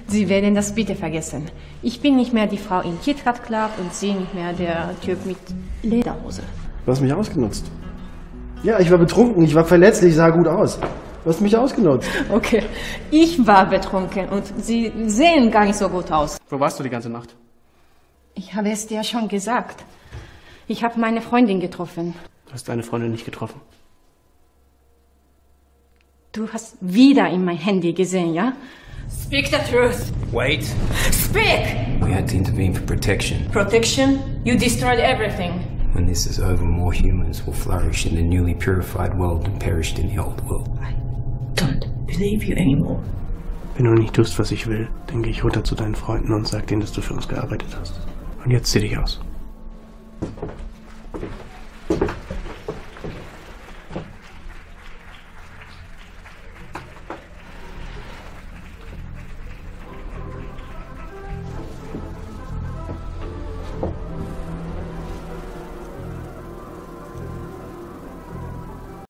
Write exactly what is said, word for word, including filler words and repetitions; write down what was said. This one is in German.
Sie werden das bitte vergessen. Ich bin nicht mehr die Frau im KitKat Club und Sie nicht mehr der Typ mit Lederhose. Du hast mich ausgenutzt. Ja, ich war betrunken, ich war verletzlich, sah gut aus. Du hast mich ausgenutzt. Okay, ich war betrunken und Sie sehen gar nicht so gut aus. Wo warst du die ganze Nacht? Ich habe es dir schon gesagt. Ich habe meine Freundin getroffen. Du hast deine Freundin nicht getroffen. Du hast wieder in mein Handy gesehen, ja? Speak the truth. Wait. Speak! We had to intervene for protection. Protection? You destroyed everything. When this is over, more humans will flourish in the newly purified world than perished in the old world. I don't believe you anymore. Wenn du nicht tust, was ich will, dann gehe ich runter zu deinen Freunden und sag denen, dass du für uns gearbeitet hast. Und jetzt zieh dich aus.